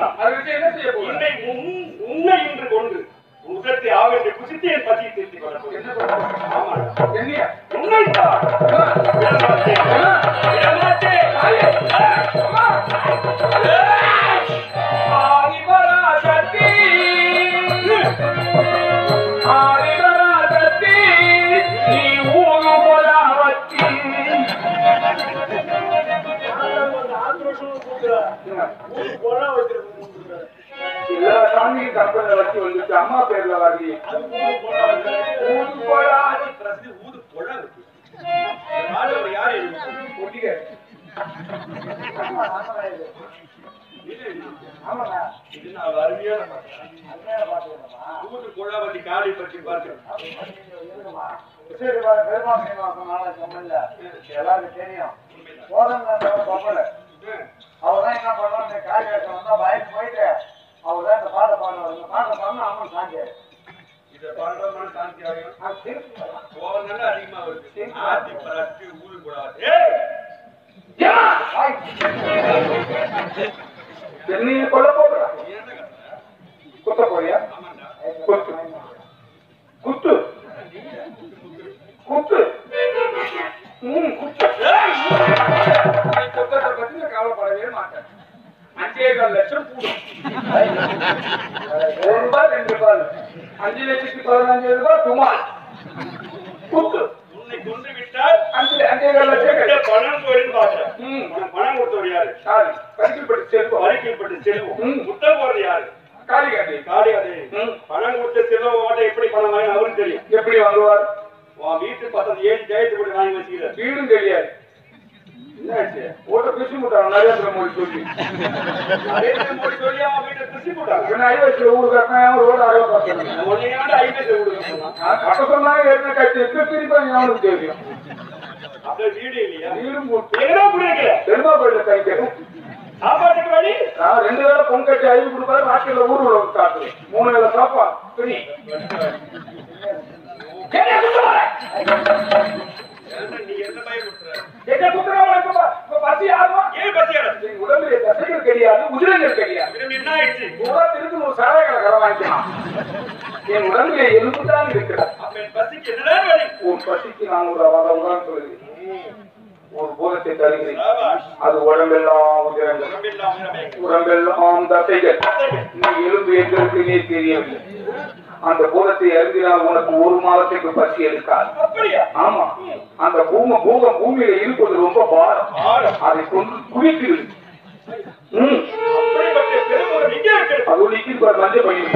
அதுக்கு என்ன செய்ய போகிறேன்? உன்னை இன்று கொண்டு உதத்தை ஆவென்று குசித்து என் பசியை திருத்திக் கொள்ள போகிறேன். ஆமா, என்னையா? உன்னைத்தான் விடமாட்டேன், விடமாட்டேன். ஆதிபராசக்தி, ஆதிபராசக்தி, நீ ஊரு போலாவத்தி. எல்லா சாமியும் கற்பனை வச்சு வந்துச்சு. அம்மா பேர்ல வரலையே. ஊது போலா ஊது போல யாரு ஒட்டிக்க. இது நான் அருமையான ஊது போலாவதி காலை பற்றி பார்க்கிறேன். எல்லாரும் தெரியும். அவர்தான் என்ன பண்ணுவோம், இந்த காரியத்தை வந்தா பயந்து போயிட்டு அவர்தான் இந்த பாட பாடுவார். இந்த பாட பாடினா அவன் சாந்தி இதை பாடுறதுனால சாந்தி ஆகும். கோவம் தானே அதிகமா வருது. ஆதி பராட்டி ஊது போடாது. என்னைய கொல்ல போடுற குத்த போறியா? குத்து குத்து குத்து குத்தத்தை பத்தி கவலைப்படவே மாட்டேன். 5,4 லட்சம் கூடும். 1 ரூபாய் 2 ரூபாய் 5,15,000 துமால் குத்து. உன்னை கொண்டு விட்டால் 5,4 லட்சம் பணம் போயின்னு பாக்குறேன். பணம் கொடுத்தவர் யாரு? சாரி, பரிசல்பட்டு செல்வம். பரிசல்பட்டு செல்வம். முட்டை போறது யாரு? காளிகாதி. காளிகாதி. பணம் கொடுத்த செல்வம் ஓட்ட எப்படி பணம் வாங்க அவருக்கு தெரியும். எப்படி வாங்குவார்? வீட்டு பக்கத்து 7 ஜெயத்து கூட வாங்கி வச்சுக்கிறார். வீடும் தெரியாது. என்னாச்சு? ஓட்ட பிசி போட்டாங்க நரேந்திர மோடி சொல்லி. நரேந்திர மோடி சொல்லி அவன் வீட்டை பிசி போட்டாங்க. ஐவசில ஊரு கட்டினா ரோடு அகல பார்த்தாங்க. ஒன்னையாண்டு ஐவசில ஊரு கட்டினா கட்ட சொன்னாங்க. ஏற்கனவே கட்டி திருப்பி அவனுக்கு தெரியும். அப்படியே வீடு இல்லையா? வீடும் போட்டு எங்கடா புரியல? பெருமா கோயில கைக்கிறேன். சாப்பாட்டுக்கு வழி 2 வேளை பொங்க கட்டி 5 கொடுப்பாரு. நாட்டில ஊர் உள்ள காட்டுறேன். 3 வேளை சாப்பாடு துணி. நீ என்ன பயப்படுற? என்ன குத்துறவங்க பசி ஆகுமா? ஏன் பசி ஆகுது? உடம்புல தசைகள் கிடையாது, உதிரங்கள் கிடையாது. என்ன ஆயிடுச்சு? பூரா திருக்கு 100 சாராயங்களை கடை வாங்கிக்கலாம். என் உடம்புல எலும்பு தான் இருக்கிறது. அப்ப என் பசிக்கு என்னதான் வழி? உன் பசிக்கு நான் ஒரு உதாரணம் சொல்லுகிறேன். ஒரு பூதத்தை தருகிறேன். அது உடம்பெல்லாம் உதிரங்கள், உடம்பெல்லாம் தசைகள். நீ எலும்பு எங்க இருக்கு நீ தெரியவில்லை. அந்த பூதத்தை இறங்கினால் உனக்கு 1 மாதத்துக்கு பசி எடுக்காது. ஆமா, அந்த பூமியில இருப்பது ரொம்ப பாரம். அதை கொண்டு குவிக்கிறது. அது நிற்கிற மஞ்சள் பையன்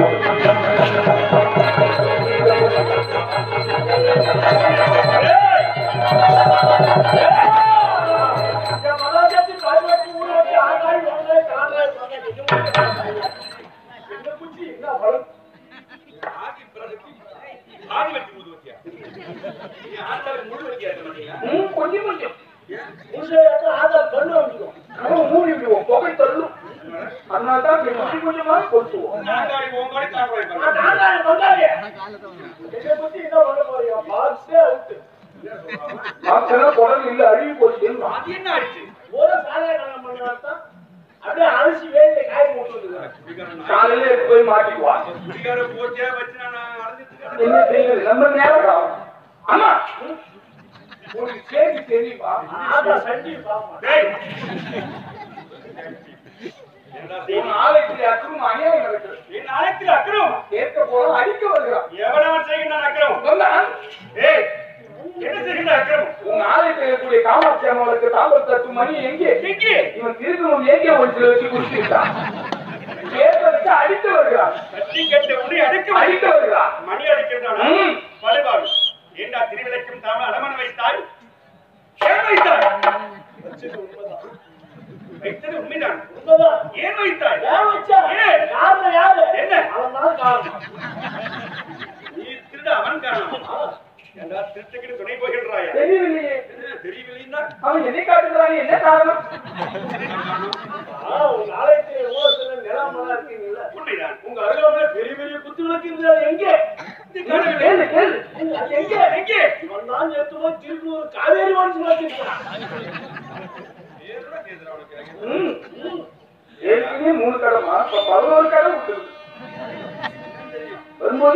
கொஞ்சம் கொஞ்சம் மூடி விடுவோம். புகை தள்ளும். அதனால்தான் கொஞ்சம் கொஞ்சமா கொடுத்துவோம். குடல் இல்ல அழுகி போச்சு. அப்படியே அரிசி வேலையில காய் போட்டு காலையில போய் மாட்டிக்குவாங்க. என்ன செய்யுது? நம்ம நேரம் ஆமா உனக்கு செய்தி தெரியுமா? ஆலயத்தில் அக்கிரமம் அநியாயம் நடக்கிறது. ஆலயத்தில் அக்கிரமம் கேட்க போறோம். அடிக்க வருகிறான். எவ்வளவு செய்கின்றான் அக்கிரமம்? என்ன செய்கின்ற அக்கிரமம்? உங்க ஆலயத்தில் இருக்கக்கூடிய காமாட்சி அம்மாவுக்கு தாம்பரம் தட்டு மணி எங்கே? இவன் திருக்கணும் எங்கே ஒரு சில வச்சு குடிச்சுட்டான். கேட்பதற்கு அடித்து வருகிறான். கட்டி கட்ட உடனே அடிக்க வருகிறான். மணி அடிக்கிறான். படுவாள் ஏண்டா திருவிளைக்கும் தாம அடமன் வைத்தாய்? ஏன் வைத்தாய்? வைத்தது உண்மைதான். ஏன் வைத்தாய்? காரணம் யாரு? என்ன அவன் காரணம்? நீ திருட அவன் காரணம். திருட்டுக்கு துணை போகின்றாயா? தெரியவில்லையே. தெரியவில்லைன்னா அவன் எதை காட்டுகிறான்? என்ன காரணம்? உங்க ஆலயத்தில் நிலமெல்லாம் இருக்கீங்கல்ல? உண்மைதான். உங்க அருகாமையில பெரிய பெரிய குத்து விளக்கு எங்கே? ஏற்கனவே 3 கடைமா, இப்ப 11 கடை விட்டுருக்கு. வரும்போது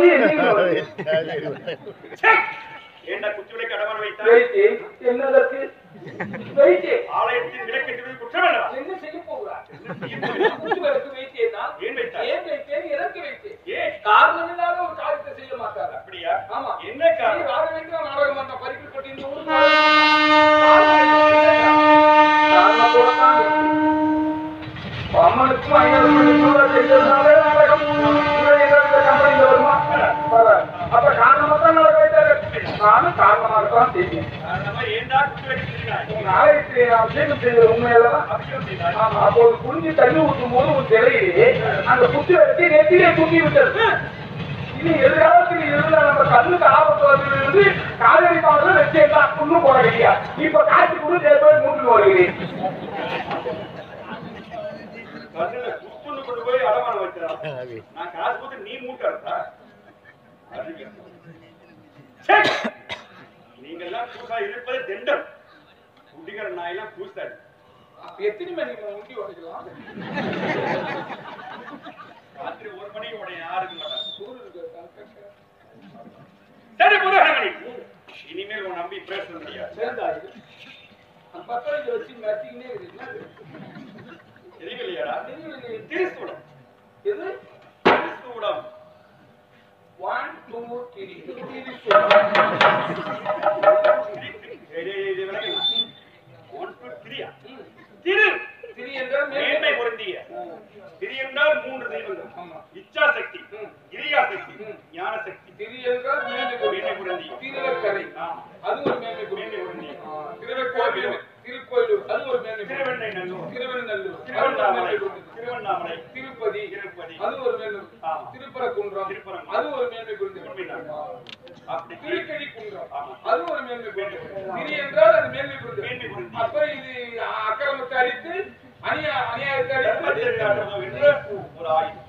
ஏண்டா குச்சிவிளக்கு அடமான வைத்தா? என்னதற்கு ஆலயத்தின் விளக்கு குற்றம் அல்லவா? என்ன செய்ய போகிறார்? குச்சிவிளக்கு வைத்தேன்னா ஏன் வைத்தார்? ஏன் வைத்தேன்? எதற்கு வைத்தேன்? ஏன் காரணம் இல்லாத ஒரு காரியத்தை செய்ய மாட்டாரா? அப்படியா? ஆமா. என்ன காரணம்? ராகவேந்திர நாடகம் அந்த பறிக்கப்பட்டு இந்த ஊர் அம்மனுக்கும் 500 மணி ரூபாய் செய்ததுனாலே நாடகம் கம்பெனியில் வருமா? அப்ப காரணமா தான் நடக்க வைத்தாரு. நானும் காரணமாகத்தான் செய்தேன். ஏண்டா குச்சிவிளக்கு செய்தாய்? நாளைக்கு அபிஷேகம் செய்த உண்மையெல்லாம் அபிஷேகம் செய்தாய்? ஆமா. அப்போது குளிஞ்சு தண்ணி ஊற்றும் போது ஒரு சிலையிலே அந்த குச்சி வச்சு நெத்திலே தூக்கி விட்டது. இனி எதிர்காலத்தில் இருந்தா நம்ம கண்ணுக்கு ஆபத்து வந்து காவேரி பாடல வச்சேன் புண்ணு போட கிடையாது. இப்ப காட்சி கூட தேர்தல் மூட்டு வருகிறேன். கண்ணுல குத்துன்னு கொண்டு போய் அடமானம் வைக்கிறான். நான் காசு கொடுத்து நீ மூட்டா நீங்க எல்லாம் பூசா இருப்பது தெண்டம். குடிக்கிற நாயெல்லாம் பூசாது. எத்தனை மணிக்கு முண்டி உடைக்கலாம்? ராத்திரி 1 மணிக்கு உடைய யாருக்கு மாட்டாங்க. சரி சரி புரோகிதமணி, இனிமேல் உன் நம்பி பேச முடியாது. சேர்ந்தாரு பத்திரம் வச்சு நட்டிக்கினே இருக்கீங்களா? தெரியலையாடா? திருசூடம். எது? திருசூடம். 1 2 3 திரு என்றால் மேன்மை பொருந்திய. திரு என்றால் 3 தெய்வங்கள். இச்சா சக்தி, கிரியா சக்தி, ஞான சக்தி. திரு என்றால் மேன்மை பொருந்திய. திருவக்கரை அது ஒரு மேன்மை பொருந்திய. திருவக்கோவில், திருக்கோயிலூர் அது ஒரு மேன்மை. திருவெண்ணெய்நல்லூர், திருவெண்ணல்லூர், திருவண்ணாமலை, திருப்பதி அது ஒரு மேன்மை. திருப்பரங்குன்றம் அது ஒரு மேன்மை பொருந்திய. அப்படி திருக்கடி குன்றம் அது ஒரு மேன்மை பொருந்திய. திரு என்றால் அது மேன்மை பொருந்திய. அப்ப இது அக்கிரமத்தை அழித்து அநியாயத்தை அழித்து ஒரு ஆயுதம்.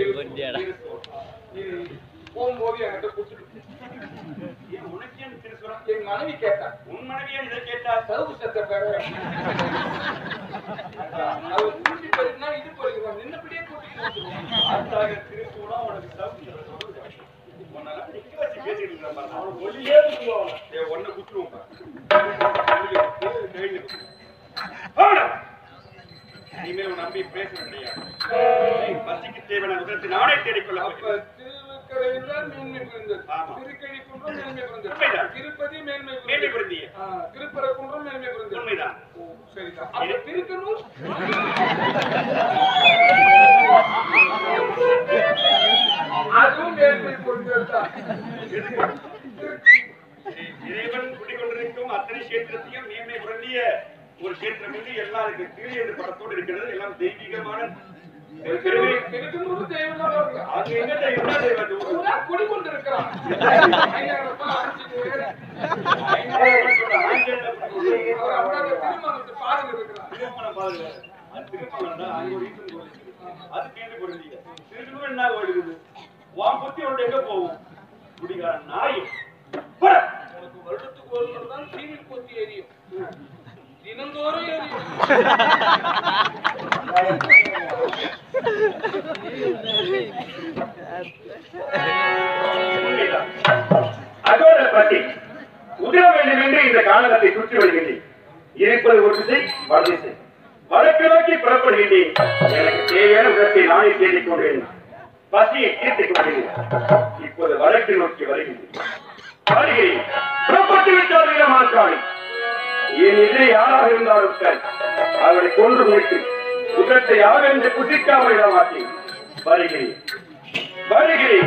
இது போகும்போது என்கிட்ட கொடுத்துட்டு உனக்கு ஏன் திருசூடம்? என் மனைவி கேட்டா, உன் மனைவியா இதை கேட்டா? சதுவு சத்த பேர அவர் கூட்டி போயிருந்தா இது போயிருக்கோம். நின்னபடியே கூட்டிட்டு வந்துருவோம். ஆத்தாக திருசூடம் உனக்கு சவுக்கு உன்னால நிக்க வச்சு பேசிட்டு இருக்கிறான் பாரு. அவனுக்கு ஒளியே குத்துவான். ஒன்ன குத்துருவோம். இனிமேல் உன் நம்பி பேச முடியாது. பசிக்கு தேவையான உதவி நானே தேடிக்கொள்ள. திருக்கரையில் தான் மேன்மை புரிந்தது. திருக்கழி குன்றம் மேன்மை புரிந்தது. திருப்பதி மேன்மை புரிந்திய. திருப்பரங்குன்றம் மேன்மை புரிந்தது. உண்மைதான். சரிதான். அப்ப திருக்கனூர் அதுவும் மேன்மை புரிந்ததுதான். இறைவன் குடிக்கொண்டிருக்கும் அத்தனை கஷேத்திரத்தையும் மேன்மை புரண்டிய ஒரு கஷேத்திரம் என்று எல்லாம் இருக்கு. திரு என்று படத்தோடு இருக்கிறது. எல்லாம் தெய்வீகமான திருக்கனூர் தெய்வமாக இருக்கு. அது எங்க தெய்வம்? குடிக்கொண்டிருக்கிறான். பாருங்க இருக்கிறான். திருமணம் பாருங்க. அது திருமணம் தான். அங்க ஒரு ஈசன் கோயில் இருக்கு. அது கேட்டு பொருந்திய. திருக்கனூர் என்ன கோயில் இருக்குது? வான் புத்தி அவரோட எங்க போகும்? குடிகாரன் நாய். உனக்கு வருடத்துக்கு ஒரு முறை தான் சீனி கொத்தி எரியும். தினந்தோறும் எரியும். அதோட பத்தி உதவ வேண்டும் என்று இந்த காலகத்தை சுற்றி வருகின்றேன். இருப்பது ஒரு திசை, வடதிசை. வடக்கு நோக்கி புறப்படுகின்றேன். எனக்கு தேவையான உதத்தை நானே தேடிக் கொண்டேன். பசியை தீர்த்துக் கொண்டேன். இப்போது வடக்கு நோக்கி வருகின்றேன். வருகிறேன். புறப்பட்டு விட்டால் வீரமாற்றாளி. என் எதிரே யாராக இருந்தாலும் சரி, அவரை கொன்று முடித்து உதத்தை யார் என்று புசிக்காமல் விட மாட்டேன். வருகிறேன். வருகிறேன்.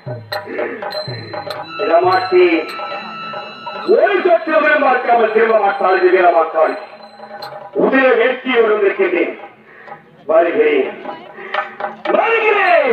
இடமாட்டி ஒரு சொற்றமே பார்க்காமல் திரும்ப மாட்டாள் இது வீரமாட்டாள் உதய வேட்சியோடு இருக்கின்றேன் வருகிறேன் வருகிறேன்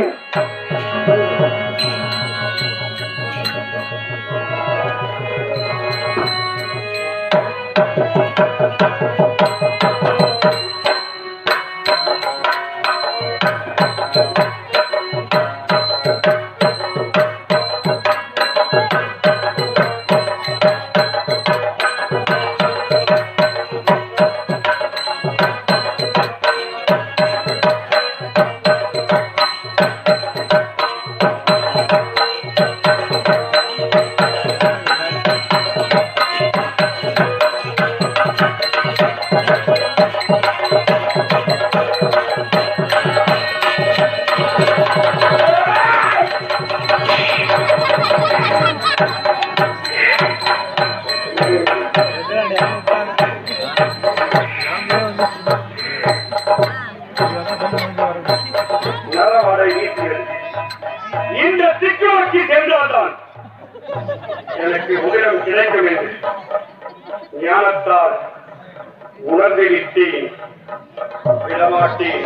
இந்த திக்குநோக்கி சென்றால்தான் எனக்கு உதிரம் கிடைக்க வேண்டும் ஞானத்தால் உணர்ந்து விட்டேன் விடமாட்டேன்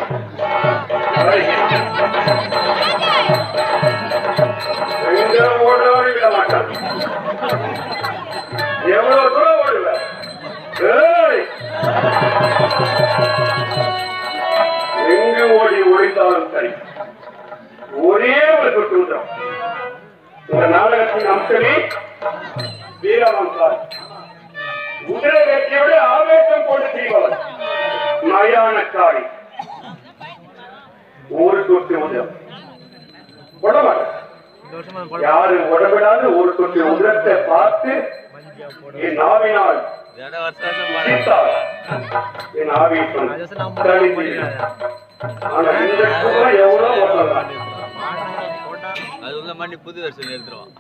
ஓடாமல் விடமாட்டான் எவ்வளவு தூரம் ஓடுவேன் எங்கு ஓடி ஒழிந்தாலும் சரி ஒரே ஒரு குற்றம் இந்த நாடகத்தின் அம்சமே வீரவன்சார் உதிர வேட்டையோடு ஆவேசம் போட்டு செய்வார் மயானக்காரி ஒரு தொட்டு உதிரம் உடமாட்டார் யாரு உடவிடாது ஒரு தொட்டு உதிரத்தை பார்த்து என் நாவினால் என் ஆவேசம் ஆனா இந்த எவ்வளவு ஓட்டலாம் அது உங்க மண்ணி புது வருஷம் எடுத்துருவான்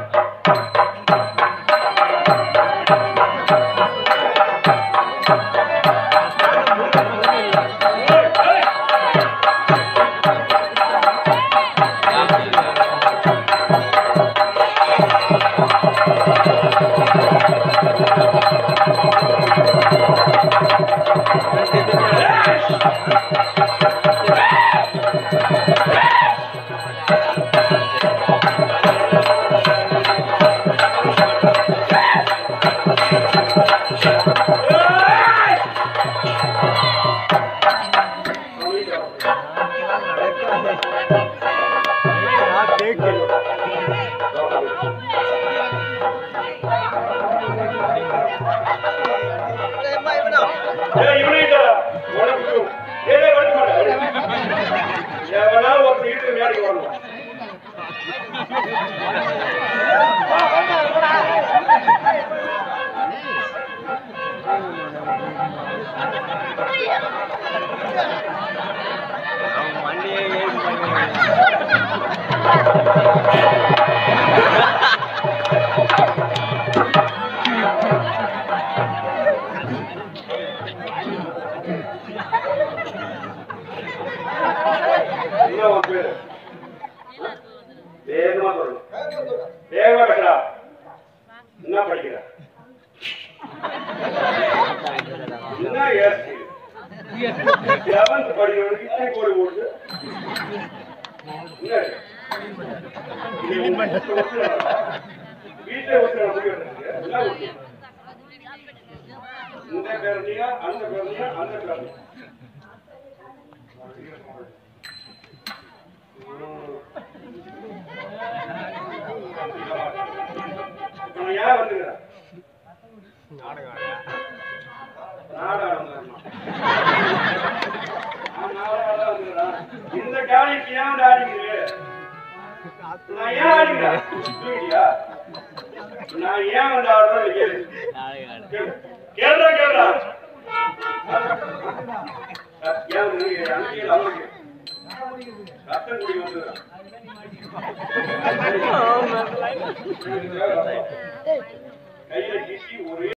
என்ன படிக்கிற வீட்டை இந்த பேரணியா அந்த பேரணியா அந்த பேரணியா யார் வந்துக்கிறா இந்த காலைக்கு ஏன் ஆடிக்கிறேன் நான் ஏன் ஆடிக்கிறேன் நான் ஏன் வந்து ஆடுறேன் கேள்றா கேள்றா ரத்தம் குடி வந்து கையில கிட்டி ஒரே